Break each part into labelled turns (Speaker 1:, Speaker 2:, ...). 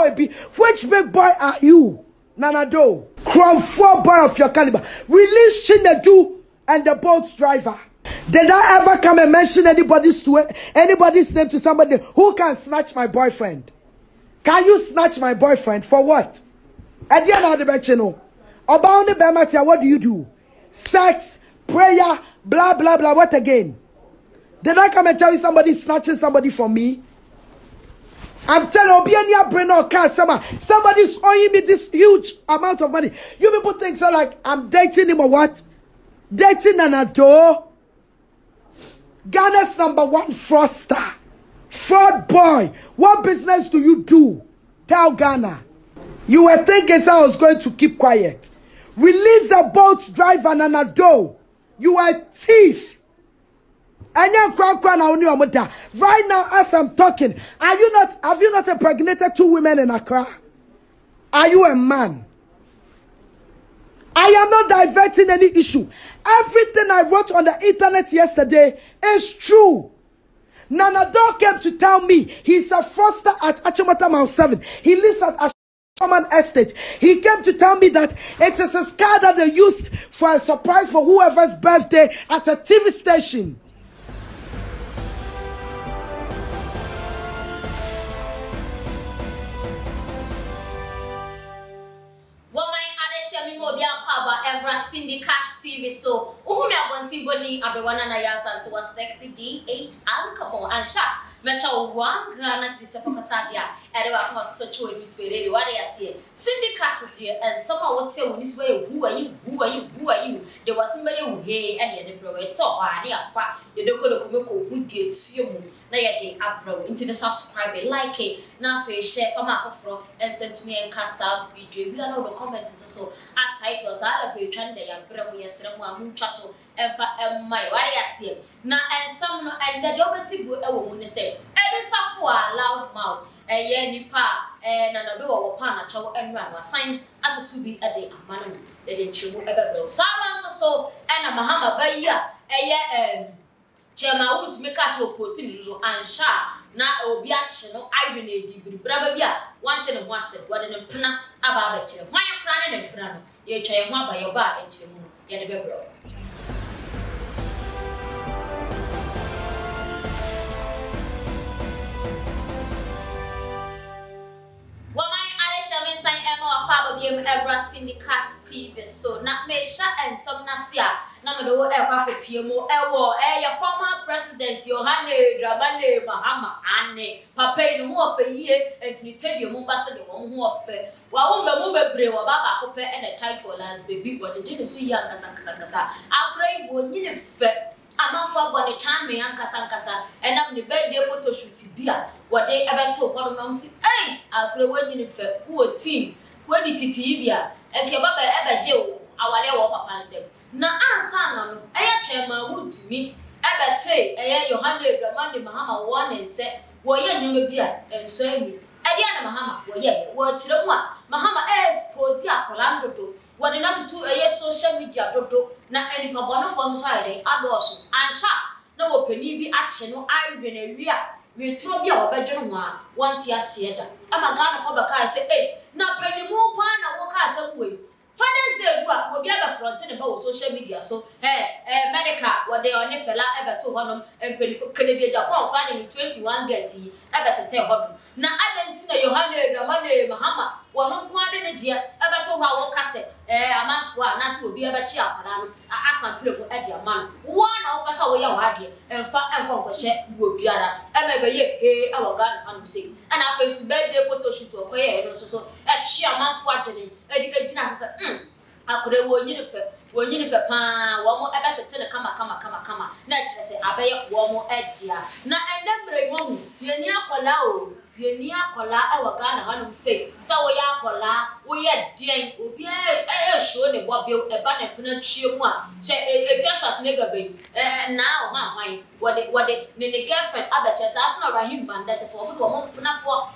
Speaker 1: boy be? Which big boy are you? Nanado. Cromford boy of your caliber. Release Chinedu and the boat driver. Did I ever come and mention anybody's name to somebody who can snatch my boyfriend? Can you snatch my boyfriend for what? At the end of the bench, you know. About the Bematia, what do you do? Sex, prayer, blah, blah, blah. What again? Did I come and tell you somebody snatching somebody from me? I'm telling you, somebody's owing me this huge amount of money. You people think so like I'm dating him or what? Dating an adore. Ghana's #1 fraudster. Fraud boy. What business do you do? Tell Ghana. You were thinking so I was going to keep quiet. Release the boat driver Nanado. You are a thief. Right now, as I'm talking, have you not impregnated 2 women in Accra? Are you a man? I am not diverting any issue. Everything I wrote on the internet yesterday is true. Nanado came to tell me he's a foster at Achimota Mount 7. He lives at Common Estate. He came to tell me that it is a car that they used for a surprise for whoever's birthday at a TV station.
Speaker 2: Cindy Cash TV so uhumi abonti body abewana na yansa to was sexy DH and couple and sha mecha one Ghana city for Katadia erewa cause for choice Miss Pereira what they say Cindy Cash dear and someone would say when this way who are you there was somebody who hey and the bro it's all they are fat you don't go to Komoko who did see you na ya day abro into the subscribe like it now for share for my for and send to me and casa video we are not the comments so at titles are the patron they are bro yes so my what I see now and some and the dominant go a woman say every safwa loud mouth a year nipa and another or pan a chow and run was signed as to be a day a man they didn't you ever go so and a Mahama by year a year Chema would make us posting and sha na obi action no irene di braba bia wanted and was what in a puna about a chair why you crying and frano ye try one by your bar and chimu ye the bebro Ebra Cindy Cash TV so na me sha and some nasia na me do e kwa kopie mo ewo your former president Yohane Dramani Mahama ane papa ni ho ofa yie entini tedie mo ba so de wo ho ofa wa wo mba mo bebre wa baba akopɛ e na title as baby what je ne so yi ankasa akrai bo nyine fe amafo abone chan me ankasa enam ne birthday photo shoot bia what they ebeto hono no si akrai wo nyine fe wo team when it tibia eke baba ebeje awale wo papa nsem na ansa na no eya chairman wudumi ebete eya Yohane Dramani Mahama won nse wo ye nyoma bia enso ani ade ana Mahama wo ye wo kire mu a Mahama expose akola ndodo wo de na tutu eya social media dodo na enipa bono fo nso ayde adoso ansha na wo pani bi ache no aywe na wi a we tro bia wo bedweno ho a wanti asieda ama Ghana fo baka say na panimu pa na wo ka asem we Father's Day do a obi aba front ne ba wo social media so medical wo de oni fela ebeto honom empanifo Canada Japan kwa ne 21 gas yi ebetete hodom na adenti na Yohane Dramani Mahama wono kwa de ne dia ebeto ho a wo kase amanfo a na se obi ebechi akara no asample mu ade amano wo na wo pesa wo ya wade emfa enkonkɔhye wo biara emebeye awo Ghana anu se ana afa su birthday photo shoot okoye no so etwe amanfo adene edina sese akure wo nyine fe pa wo mo ebetete ne kama na kire se abeye wo mo adia na endembre wo hu yeni akola o yeni akola awo Ghana hanum se wo ya akola wo ye den obi show ne bobio eba na pena twie mu a she efiashas ne gabe na o ma hwan wo de ne girlfriend abeche sa aso na Rahim Banda che se wo mo penafo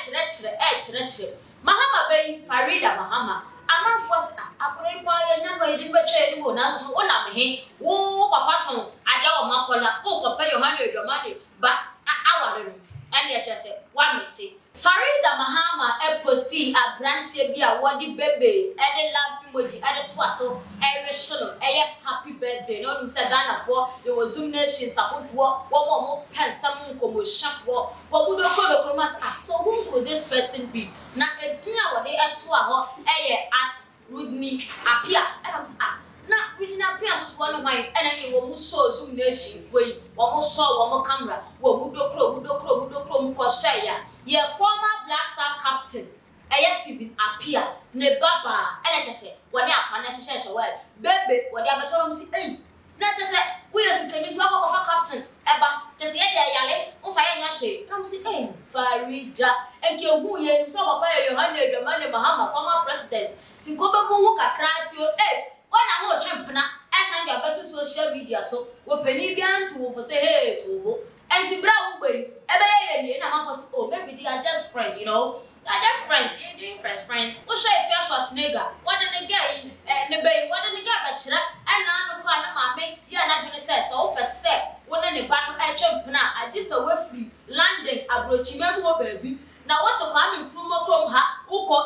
Speaker 2: kire Mahama bay Farida Mahama amanfo akure pa ye nyamba ye dimba twa ni wo na so ona mehe wo papa ton ade wo makola wo papa Yohane Dramani ba aware no ene che se wa mesi Farida Mahama posti abrantie bi a wodi bebe love emoji to aso shono happy birthday no nim say Ghana for there was Zoom nations ahodo wo pensam nkomohyafo wo mudo kodo mas so who could this person be na edin a wode to aho at Rodney Apia am na Rodney Apia so one of my enemy wo mu so Zoom nation foi wo mu so wo mu camera wo mudo kro mu ko share ya former Black Star captain Stephen Apia ne baba just say what they are share well baby what they are told me say na just say we are second to our captain eba just say yale on fire nya she na say Farida enke hu ye so papa Yohane Dramani Mahama former president tinko be hu kakra ti o when I want champna send your better social media so we penny bian to for say hey to and to bra ugbe ebe ye na man for oh maybe they are just friends you know. I just friends, you doing friends. Who show if you're Schwarzenegger? What the guy, the bay, what the guy, bachelor, and now no plan, mammy, you're not going to say so per se. When any banner I jump now, I just away free, landing, I brought you baby. Now what to come in Krumo ha, Uko,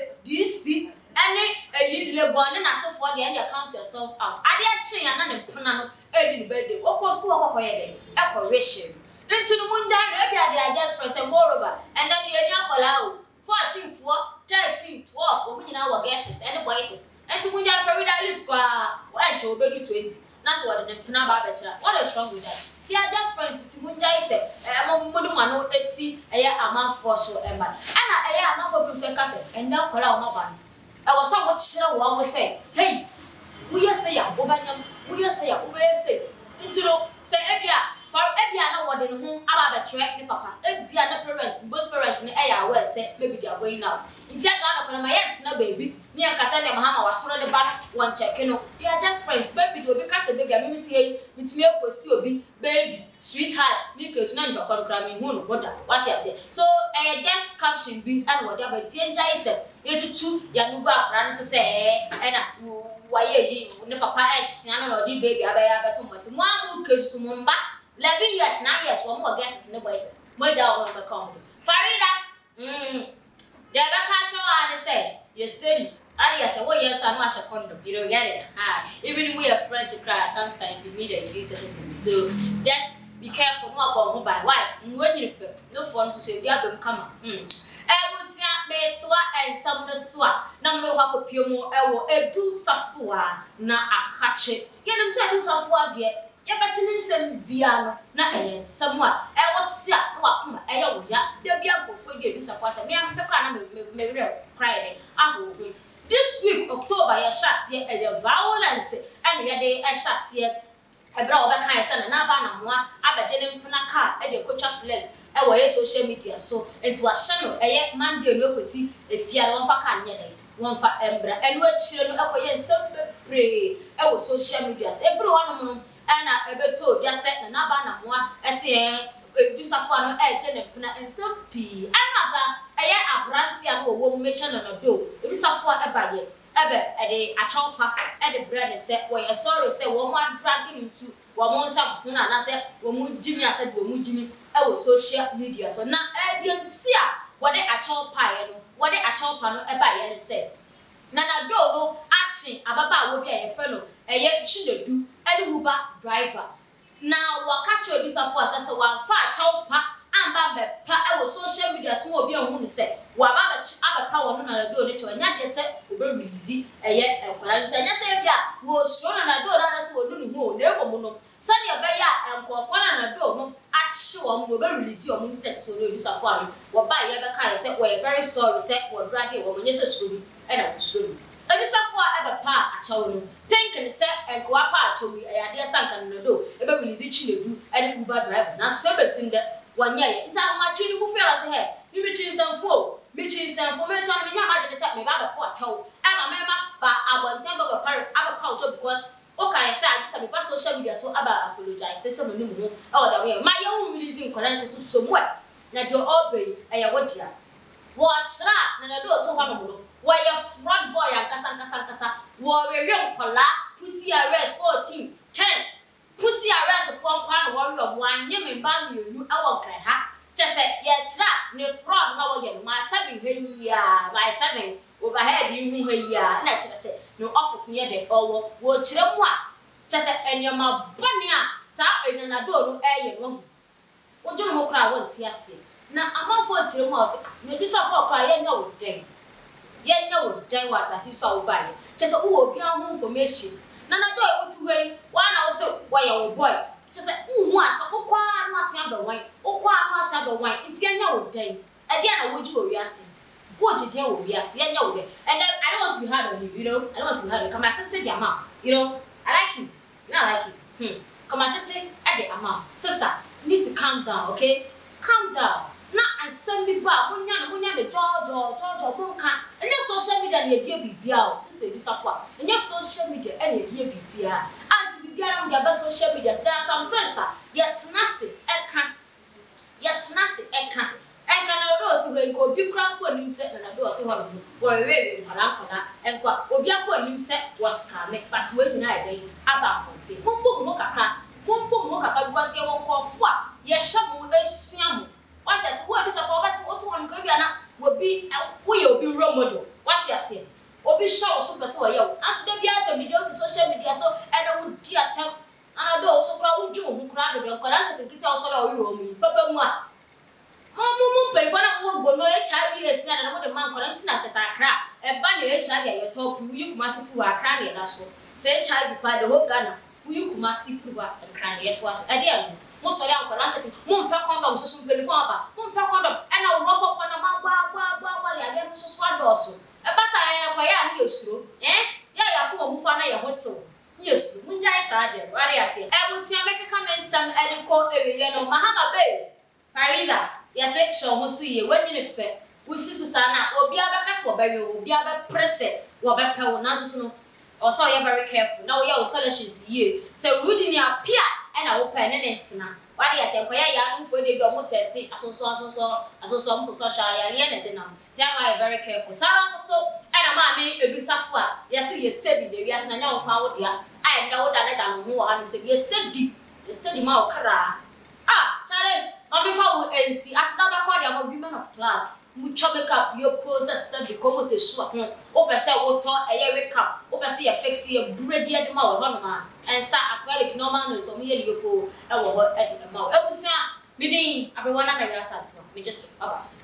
Speaker 2: DC, any a one and so for the end, you count yourself out. I did change and Punano, Eddie Beddy, what cost to a correction. Into the moon down, maybe they are just friends and moreover, and then you allow 14, 13, 12, we our guesses and the voices. And to Munja Farida is why Joe Baby 20. That's what the Napa better. What is wrong with that? They are just friends to Munja said, I'm Mudumano, SC, a man for so Emma. And I am not for Professor, and now call out my band. I was somewhat sure one would say, hey, we are say, Obanyam, we are say, into say, Ebia. For Ebiana what in whom about the track the papa, Ebiana parents, both parents in the air were say maybe they are going out. Instead of my aunt's no baby, near Cassandra Mahama was thrown the back one check, you know, they are just friends, baby do because a baby I'm meeting with me a post to be baby, sweetheart, because none of the cramming who what I say. So I just caption be and whatever TNJ said, it's two Yanuga runs to say, and why ye, papa and Siano or the baby, I have too much. One who goes to Mumba. 11 years, 9 years, one more guesses in the voices. My dog will become Farida. The other catcher and say, you steady. I say, well, yes, I'm not a condom. You don't get it. Even we are friends to cry, sometimes you meet and you say anything. So just be careful, no about who by why. When you feel no fun to say, the other come on. I will see a and some swa. Now, no, I could pure more. I will do safua. Now, I catch it. Get them say, do safua, dear. Ya betin biano na somewhat what's ya no akoma ya there bia go for dey do support me am tekra na me cry this week October ya shase ya violence and ya dey shase ebra obeka say na ba na moa abede ne mfuna car dey kotwa flex ye social media so enti wa channel Monday no kwesi efia no fa ka nye dey one for embra and we chire no akoye nsem pray social media everyone no and ebeto just set na ba na moa ese disafo no je puna nsem pi anata abrantia no wo mu channel no do disafo ebaye ebe achopa brand say we sorry say wo mo drag into wo mo nsam huna na say wo mu jimi asa wo mu jimi social media so na ediantia what they achopa no what they achopa no ebaye ne say Nana do no action ababa wo bia ye fe no Chinedu any Uber driver now wakacho disafo asase wan fa achopa amba be pa social media so obi ehunu se wa ba abapa wono na do ne che nya de se obe release ekwaranta nya se bia wo suro na do na se wonu nu hu na ebomu no sani obe ya enkofo na do no achi wo mo obe release o mo tete so do disafo am wo ba ye be kai se we very sorry se wo drag wo mo nya se suro bi na wo suro bi disafo abapa achawo no thinking say enkwa pa achawo ade sanka no do ebe release Chinedu any Uber driver na so be sinde wanye nta ma chi ni bu fera se he mi chi nsanfo me to me nya ma de se me ba po achawo ama me ma ba abonten ba pare aba pa ojo because o kan say adi se me pa social media so aba apologize say me nimu e o da we ma ye wu release nkola so so mo na de obey ya wodia wo chra na do to hono mo wo ye fraud boy ankasa wo we nkola pussy arrest 14 10 pussy arrest for kwan warrior one nye me ba mienu awon kan ha Just say, yeah, trap, no fraud, no way, my 7 here, my 7 overhead, you here, naturally say, no office near the or watch them what. Just say, and your ma bunya, sa in an adore, air, you what you know, cry once, yes. Now, I'm not for to mouse, maybe so for crying no day. Yet no day was as you saw by. Just a who be on information. None I do it to way, one also, why your boy. Just say, was a quite was number wine, or quite was number wine. It's your no day. Again, would you be asking? What you do will be asking, and I don't want to be hard on you, you know. I don't want to be hard to come at it, your mom. You know, I like you. Not like you. Come at it at the amount. Sister, you need to calm down, okay? Calm down. Not and send me back. When you're the George, Monka, and your social media, and your dear BBL, sister, you suffer. And your social media, and your dear BBL. And to be on your best social media, there are some things, yet nothing, I can't. Yet nothing, I can't. I can to him go big crap when himself and a door to one who were very Maracona, and what Obiapo himself was coming, but when I day about Ponty. Mumbo Moka, because you won't call for. Yes, some will what I say, what is a forward to what one Gabiana will be role model. What I say, will be show super so yo. As they be out of video to social media, so and I would dear them. And I do also crowd you who crowded on Colanta to get also you me, Papa Mua. Mum pay for a more go no HIV is not another man Colantina as I cry. A bunny HIV you talk to you massive who are crying that's all. Say HIV by the whole Ghana. You could massive who are crying yet was a dear. Most of them Colantas, Mum Pacondom, so soon Belifaba, Mum Pacondom, and I'll wrap up on a mabba, again, so swad also. A bassa, I news you, eh? Yeah, poor Mufana, your hotel. Yes, Munjai Sergeant, what I say. I will see a make a comment some edical area, no Mahama Bay. Farida, yes, show Mosuye, when in effect, we see Susana, or be a backus for berry, will be a pressed, or better, Nazuno. Also, you're very careful. Now, you're solutions ye. So, Rudy near Pia. And I will pen and it's now. What I say, young for the more testing, as so social, and dinner. Tell I very careful. Sarah so, and a man a good yes, you steady, the yes, and now power dear. I know that who I'm saying, you steady mouth cry. Ah, Charlie, Mammy Fowl and see, as never called them women of class. Mucho make up your process, said the common to swap. Open say water, a year cup, open see a fix your bread yet mouth, Honoma, and sa aquatic normal news or merely your pool, I will at the mouth. I will say, meeting everyone under your sons, me just about.